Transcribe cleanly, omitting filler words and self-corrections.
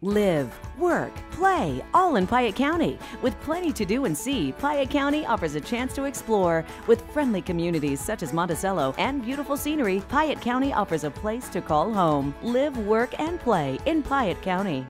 Live, work, play, all in Piatt County. With plenty to do and see, Piatt County offers a chance to explore. With friendly communities such as Monticello and beautiful scenery, Piatt County offers a place to call home. Live, work, and play in Piatt County.